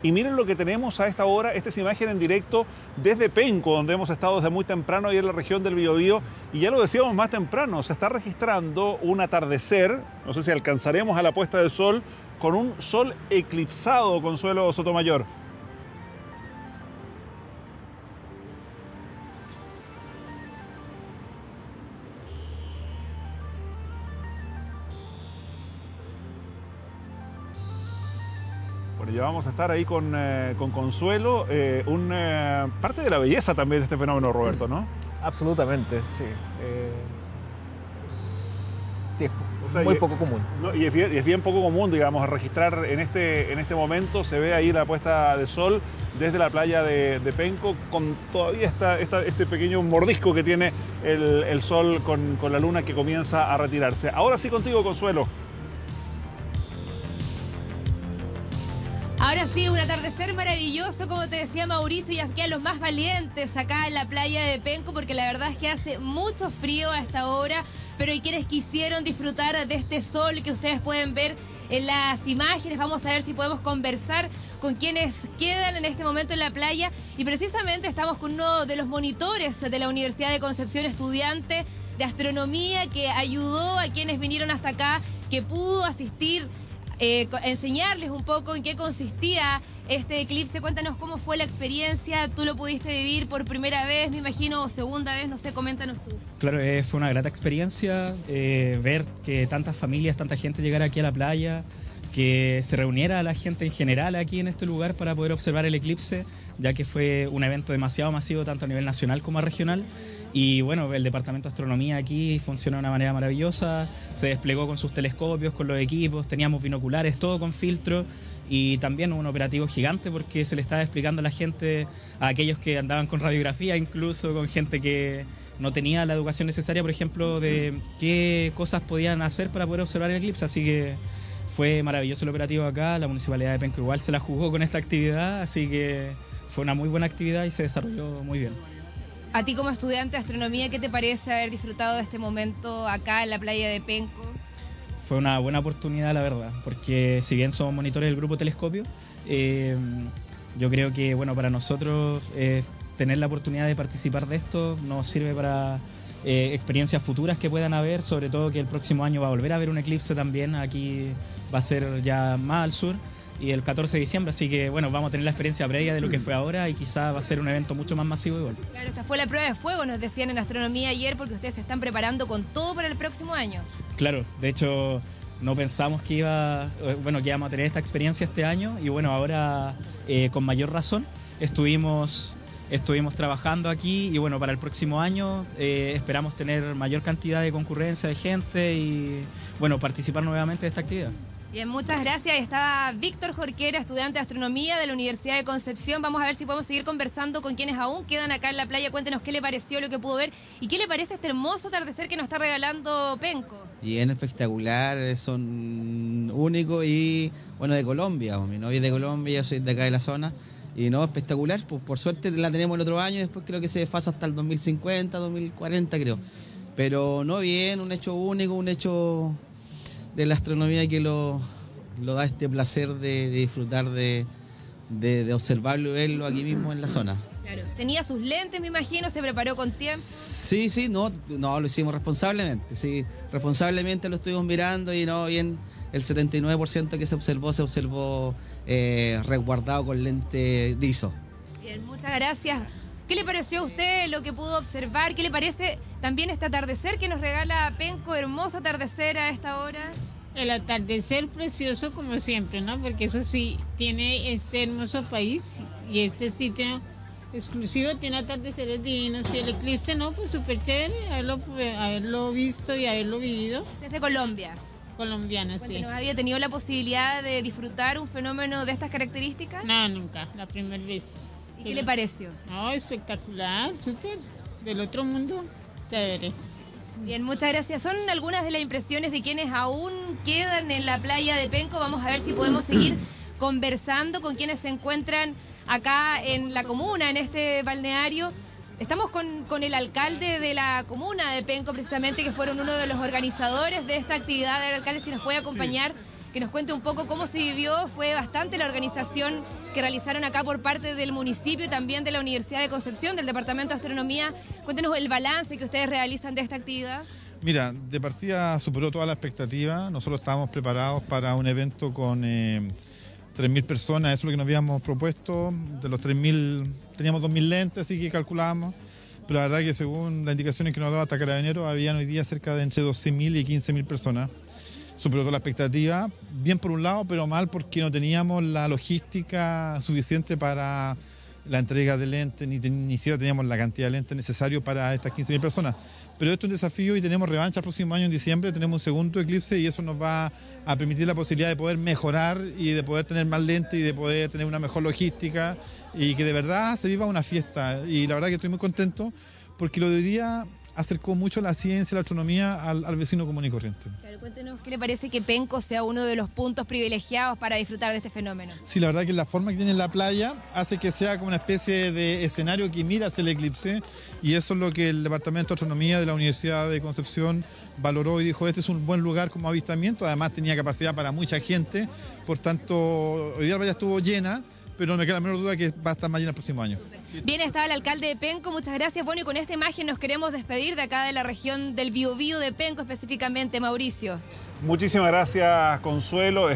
Y miren lo que tenemos a esta hora. Esta es imagen en directo desde Penco, donde hemos estado desde muy temprano ahí en la región del Biobío. Y ya lo decíamos más temprano, se está registrando un atardecer, no sé si alcanzaremos a la puesta del sol, con un sol eclipsado, Consuelo Sotomayor. Ya vamos a estar ahí con Consuelo, parte de la belleza también de este fenómeno, Roberto, ¿no? Absolutamente, sí. Sí, o sea, muy poco común. No, y es bien poco común, digamos, registrar en este momento. Se ve ahí la puesta de sol desde la playa de Penco, con todavía este pequeño mordisco que tiene el sol con la luna que comienza a retirarse. Ahora sí contigo, Consuelo. Ahora sí, un atardecer maravilloso, como te decía Mauricio, y aquí a los más valientes acá en la playa de Penco, porque la verdad es que hace mucho frío a esta hora, pero hay quienes quisieron disfrutar de este sol que ustedes pueden ver en las imágenes. Vamos a ver si podemos conversar con quienes quedan en este momento en la playa, y precisamente estamos con uno de los monitores de la Universidad de Concepción, estudiante de astronomía, que ayudó a quienes vinieron hasta acá, que pudo asistir, enseñarles un poco en qué consistía este eclipse. Cuéntanos cómo fue la experiencia. Tú lo pudiste vivir por primera vez, me imagino, o segunda vez, no sé, coméntanos tú. Claro, fue una grata experiencia ver que tantas familias, tanta gente llegara aquí a la playa, que se reuniera la gente en general aquí en este lugar para poder observar el eclipse, ya que fue un evento demasiado masivo tanto a nivel nacional como regional. Y bueno, el Departamento de Astronomía aquí funciona de una manera maravillosa, se desplegó con sus telescopios, con los equipos, teníamos binoculares, todo con filtro, y también un operativo gigante porque se le estaba explicando a la gente, a aquellos que andaban con radiografía, incluso con gente que no tenía la educación necesaria, por ejemplo, de qué cosas podían hacer para poder observar el eclipse. Así que fue maravilloso el operativo acá, la Municipalidad de Penco igual se la jugó con esta actividad, así que fue una muy buena actividad y se desarrolló muy bien. A ti como estudiante de astronomía, ¿qué te parece haber disfrutado de este momento acá en la playa de Penco? Fue una buena oportunidad, la verdad, porque si bien somos monitores del Grupo Telescopio, yo creo que bueno, para nosotros tener la oportunidad de participar de esto nos sirve para experiencias futuras que puedan haber, sobre todo que el próximo año va a volver a haber un eclipse también, aquí va a ser ya más al sur, y el 14 de diciembre, así que bueno, vamos a tener la experiencia previa de lo que fue ahora y quizá va a ser un evento mucho más masivo igual. Claro, esta fue la prueba de fuego, nos decían en astronomía ayer, porque ustedes se están preparando con todo para el próximo año. Claro, de hecho no pensamos que íbamos a tener esta experiencia este año, y bueno, ahora con mayor razón estuvimos trabajando aquí, y bueno, para el próximo año esperamos tener mayor cantidad de concurrencia de gente y bueno, participar nuevamente de esta actividad. Bien, muchas gracias. Estaba Víctor Jorquera, estudiante de astronomía de la Universidad de Concepción. Vamos a ver si podemos seguir conversando con quienes aún quedan acá en la playa. Cuéntenos qué le pareció lo que pudo ver y qué le parece este hermoso atardecer que nos está regalando Penco. Bien espectacular, son únicos y bueno, de Colombia. Mi novia es de Colombia, yo soy de acá de la zona. Y no, espectacular, pues por suerte la tenemos el otro año, después creo que se desfasa hasta el 2050, 2040 creo. Pero no, bien, un hecho único, un hecho de la astronomía que lo da este placer de disfrutar de observarlo y verlo aquí mismo en la zona. Claro, tenía sus lentes, me imagino, se preparó con tiempo. Sí, no, lo hicimos responsablemente, sí, responsablemente lo estuvimos mirando y no, bien, el 79% que se observó resguardado con lente de ISO. Bien, muchas gracias. ¿Qué le pareció a usted lo que pudo observar? ¿Qué le parece también este atardecer que nos regala Penco? Hermoso atardecer a esta hora. El atardecer precioso como siempre, ¿no? Porque eso sí, tiene este hermoso país y este sitio exclusivo tiene atardeceres divinos, y el eclipse, no, pues súper chévere haberlo visto y haberlo vivido. Desde Colombia. Colombiana, sí. ¿No había tenido la posibilidad de disfrutar un fenómeno de estas características? No, nunca, la primera vez. ¿Y qué le pareció? No, espectacular, súper, del otro mundo, chévere. Bien, muchas gracias. Son algunas de las impresiones de quienes aún quedan en la playa de Penco. Vamos a ver si podemos seguir conversando con quienes se encuentran acá en la comuna, en este balneario. Estamos con el alcalde de la comuna de Penco, precisamente, que fueron uno de los organizadores de esta actividad. El alcalde, si nos puede acompañar, que nos cuente un poco cómo se vivió. Fue bastante la organización que realizaron acá por parte del municipio y también de la Universidad de Concepción, del Departamento de Astronomía. Cuéntenos el balance que ustedes realizan de esta actividad. Mira, de partida superó toda la expectativa. Nosotros estábamos preparados para un evento con 3.000 personas, eso es lo que nos habíamos propuesto. De los 3.000 teníamos 2.000 lentes, así que calculamos. Pero la verdad que según las indicaciones que nos daba hasta Carabineros, habían hoy día cerca de entre 12.000 y 15.000 personas. Superó toda la expectativa, bien por un lado, pero mal porque no teníamos la logística suficiente para la entrega de lentes, ni siquiera teníamos la cantidad de lentes necesario para estas 15.000 personas. Pero esto es un desafío y tenemos revancha el próximo año en diciembre, tenemos un segundo eclipse y eso nos va a permitir la posibilidad de poder mejorar y de poder tener más lentes y de poder tener una mejor logística y que de verdad se viva una fiesta. Y la verdad que estoy muy contento porque lo de hoy día acercó mucho la ciencia, la astronomía al vecino común y corriente. Claro, cuéntenos qué le parece que Penco sea uno de los puntos privilegiados para disfrutar de este fenómeno. Sí, la verdad que la forma que tiene la playa hace que sea como una especie de escenario que mira hacia el eclipse y eso es lo que el Departamento de Astronomía de la Universidad de Concepción valoró y dijo, este es un buen lugar como avistamiento, además tenía capacidad para mucha gente, por tanto, hoy día la playa estuvo llena, pero no me queda la menor duda que va a estar más llena el próximo año. Bien, estaba el alcalde de Penco, muchas gracias. Bueno, y con esta imagen nos queremos despedir de acá de la región del Biobío de Penco, específicamente, Mauricio. Muchísimas gracias, Consuelo.